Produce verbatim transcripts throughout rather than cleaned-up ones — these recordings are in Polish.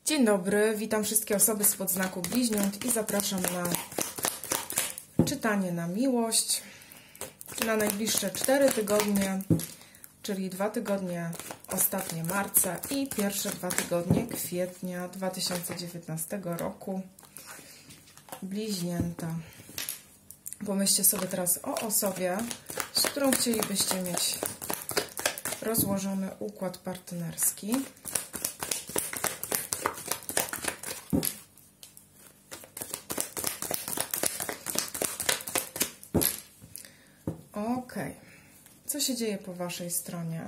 Dzień dobry, witam wszystkie osoby spod znaku bliźniąt i zapraszam na czytanie na miłość na najbliższe cztery tygodnie, czyli dwa tygodnie ostatnie marca i pierwsze dwa tygodnie kwietnia dwa tysiące dziewiętnastego roku. Bliźnięta. Pomyślcie sobie teraz o osobie, z którą chcielibyście mieć rozłożony układ partnerski. Ok. Co się dzieje po waszej stronie?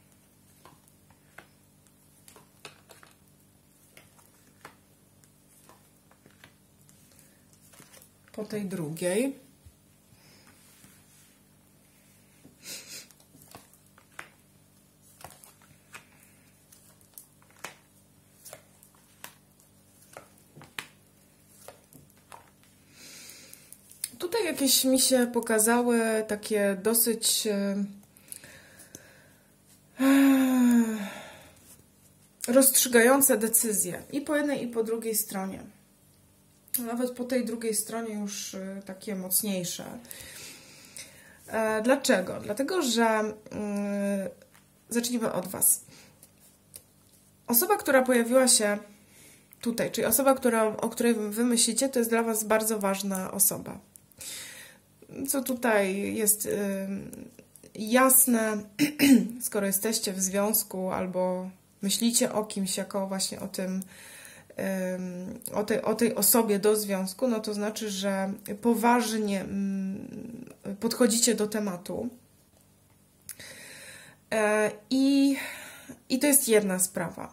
Po tej drugiej. Tutaj jakieś mi się pokazały takie dosyć rozstrzygające decyzje i po jednej i po drugiej stronie. Nawet po tej drugiej stronie już takie mocniejsze. Dlaczego? Dlatego, że zacznijmy od was. Osoba, która pojawiła się tutaj, czyli osoba, która, o której wy myślicie, to jest dla was bardzo ważna osoba. Co tutaj jest y, jasne, skoro jesteście w związku albo myślicie o kimś jako właśnie o tym, y, o, tej, o tej osobie do związku, no to znaczy, że poważnie y, podchodzicie do tematu. Y, i, I to jest jedna sprawa.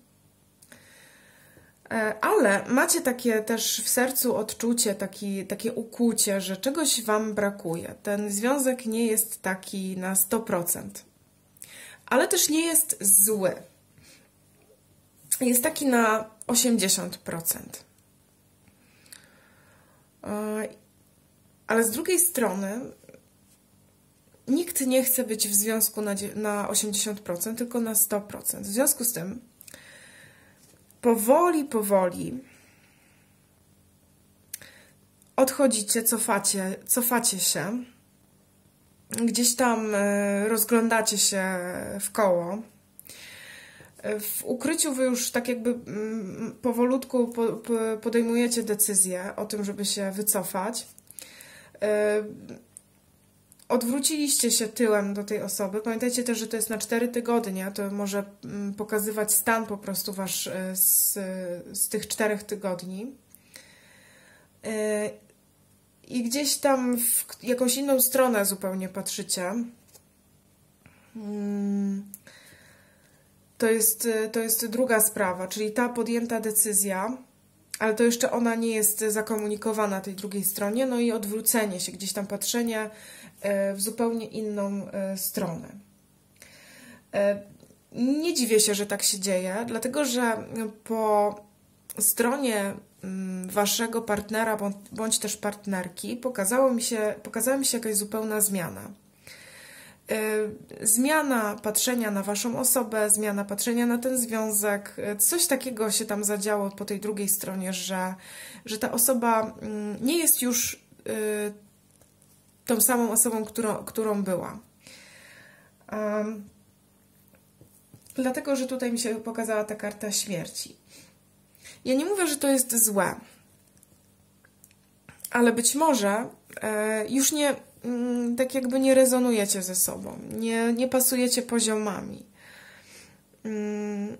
Ale macie takie też w sercu odczucie, taki, takie ukłucie, że czegoś wam brakuje. Ten związek nie jest taki na sto procent, ale też nie jest zły. Jest taki na osiemdziesiąt procent. Ale z drugiej strony nikt nie chce być w związku na, na osiemdziesiąt procent, tylko na sto procent. W związku z tym powoli, powoli odchodzicie, cofacie, cofacie się, gdzieś tam rozglądacie się w koło. W ukryciu wy już tak jakby powolutku podejmujecie decyzję o tym, żeby się wycofać. Odwróciliście się tyłem do tej osoby. Pamiętajcie też, że to jest na cztery tygodnie. To może pokazywać stan po prostu wasz z, z tych czterech tygodni. I gdzieś tam w jakąś inną stronę zupełnie patrzycie. To jest, to jest druga sprawa, czyli ta podjęta decyzja, ale to jeszcze ona nie jest zakomunikowana tej drugiej stronie, no i odwrócenie się, gdzieś tam patrzenie w zupełnie inną stronę. Nie dziwię się, że tak się dzieje, dlatego że po stronie waszego partnera bądź też partnerki pokazało mi się, pokazała mi się jakaś zupełna zmiana. Zmiana patrzenia na waszą osobę, zmiana patrzenia na ten związek, coś takiego się tam zadziało po tej drugiej stronie, że, że ta osoba nie jest już tą samą osobą, którą, którą była. Um, dlatego, że tutaj mi się pokazała ta karta śmierci. Ja nie mówię, że to jest złe, ale być może e, już nie, mm, tak jakby nie rezonujecie ze sobą, nie, nie pasujecie poziomami. Um,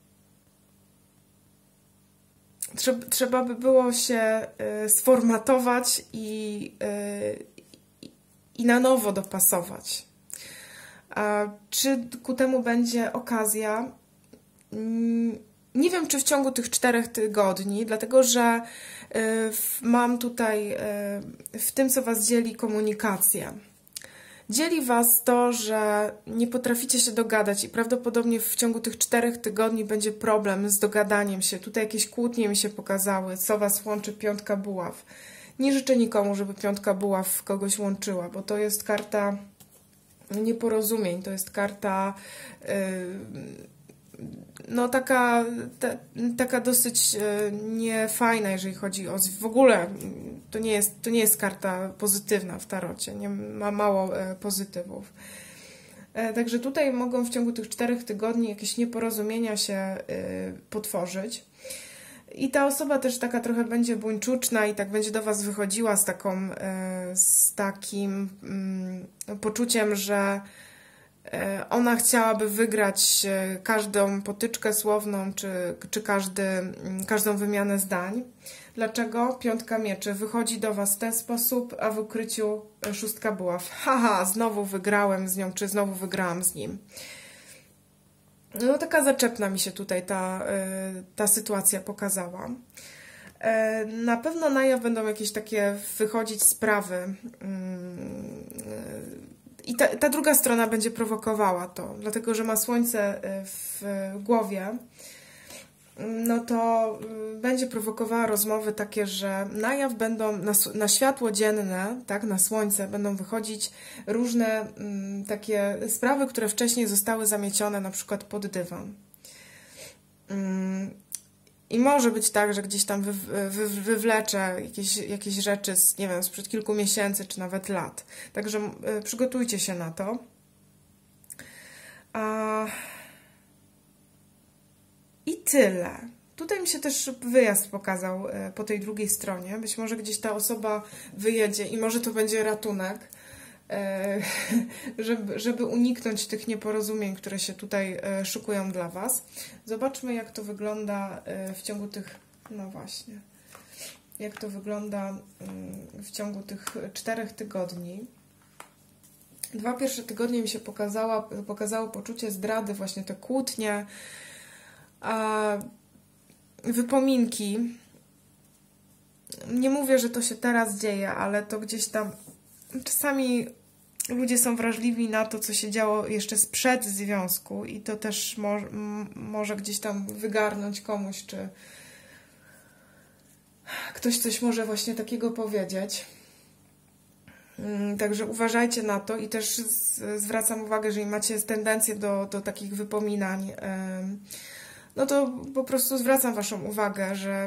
trzeba, trzeba by było się e, sformatować i e, i na nowo dopasować. A czy ku temu będzie okazja? Nie wiem, czy w ciągu tych czterech tygodni, dlatego że mam tutaj w tym, co was dzieli, komunikacja. Dzieli was to, że nie potraficie się dogadać i prawdopodobnie w ciągu tych czterech tygodni będzie problem z dogadaniem się. Tutaj jakieś kłótnie mi się pokazały, co was łączy piątka buław. Nie życzę nikomu, żeby piątka buław kogoś łączyła, bo to jest karta nieporozumień, to jest karta yy, no taka, ta, taka dosyć niefajna, jeżeli chodzi o... W ogóle to nie jest, to nie jest karta pozytywna w tarocie, nie ma mało pozytywów. Także tutaj mogą w ciągu tych czterech tygodni jakieś nieporozumienia się potworzyć. I ta osoba też taka trochę będzie buńczuczna i tak będzie do was wychodziła z taką, z takim poczuciem, że ona chciałaby wygrać każdą potyczkę słowną, czy, czy każdy, każdą wymianę zdań. Dlaczego? Piątka mieczy wychodzi do was w ten sposób, a w ukryciu szóstka buław. Haha, znowu wygrałem z nią, czy znowu wygrałam z nim. No taka zaczepna mi się tutaj ta, ta sytuacja pokazała. Na pewno na jaw będą jakieś takie wychodzić sprawy. I ta, ta druga strona będzie prowokowała to, dlatego że ma słońce w głowie, no to będzie prowokowała rozmowy takie, że na jaw będą, na, na światło dzienne, tak, na słońce będą wychodzić różne m, takie sprawy, które wcześniej zostały zamiecione na przykład pod dywan. Mm, I może być tak, że gdzieś tam wy, wy, wywleczę jakieś, jakieś rzeczy z, nie wiem, sprzed kilku miesięcy, czy nawet lat. Także y, przygotujcie się na to. A... I tyle. Tutaj mi się też wyjazd pokazał y, po tej drugiej stronie. Być może gdzieś ta osoba wyjedzie i może to będzie ratunek, y, żeby, żeby uniknąć tych nieporozumień, które się tutaj y, szykują dla was. Zobaczmy, jak to wygląda y, w ciągu tych, no właśnie, jak to wygląda y, w ciągu tych czterech tygodni. Dwa pierwsze tygodnie mi się pokazała, pokazało poczucie zdrady, właśnie te kłótnie, a wypominki. Nie mówię, że to się teraz dzieje, ale to gdzieś tam czasami ludzie są wrażliwi na to, co się działo jeszcze sprzed związku i to też mo może gdzieś tam wygarnąć komuś, czy ktoś coś może właśnie takiego powiedzieć. Także uważajcie na to i też zwracam uwagę, że jeżeli macie tendencję do, do takich wypominań, no to po prostu zwracam waszą uwagę, że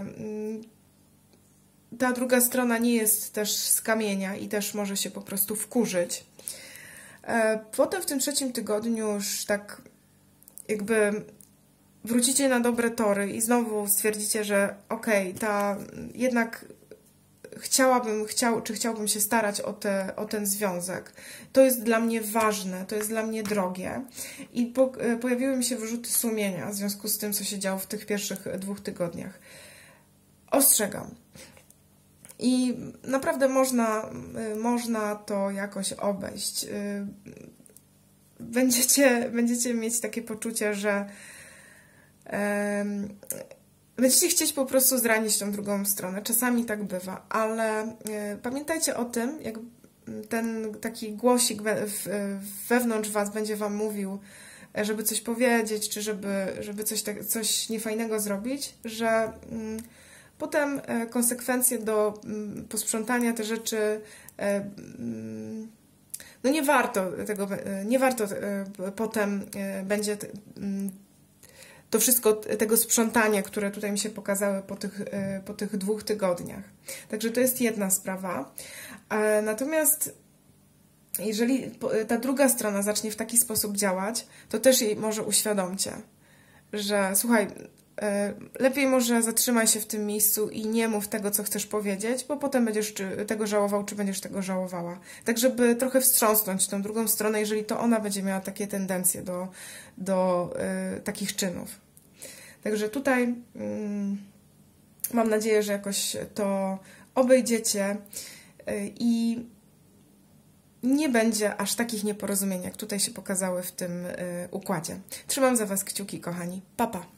ta druga strona nie jest też z kamienia i też może się po prostu wkurzyć. Potem w tym trzecim tygodniu już tak jakby wrócicie na dobre tory i znowu stwierdzicie, że okej, okay, ta jednak chciałabym, chciał, czy chciałbym się starać o, te, o ten związek. To jest dla mnie ważne, to jest dla mnie drogie. I po, pojawiły mi się wyrzuty sumienia w związku z tym, co się działo w tych pierwszych dwóch tygodniach. Ostrzegam. I naprawdę można, można to jakoś obejść. Będziecie, będziecie mieć takie poczucie, że um, będziecie chcieć po prostu zranić tą drugą stronę. Czasami tak bywa, ale y, pamiętajcie o tym, jak ten taki głosik we, w, wewnątrz was będzie wam mówił, żeby coś powiedzieć, czy żeby, żeby coś, tak, coś niefajnego zrobić, że y, potem y, konsekwencje do y, posprzątania te rzeczy, y, y, no nie warto tego, y, nie warto y, potem y, będzie y, to wszystko, tego sprzątania, które tutaj mi się pokazały po tych, po tych dwóch tygodniach. Także to jest jedna sprawa. Natomiast jeżeli ta druga strona zacznie w taki sposób działać, to też jej może uświadomcie, że słuchaj, lepiej może zatrzymaj się w tym miejscu i nie mów tego, co chcesz powiedzieć, bo potem będziesz tego żałował, czy będziesz tego żałowała. Tak, żeby trochę wstrząsnąć tą drugą stronę, jeżeli to ona będzie miała takie tendencje do, do y, takich czynów. Także tutaj y, mam nadzieję, że jakoś to obejdziecie y, i nie będzie aż takich nieporozumień, jak tutaj się pokazały w tym y, układzie. Trzymam za was kciuki, kochani. Pa, pa.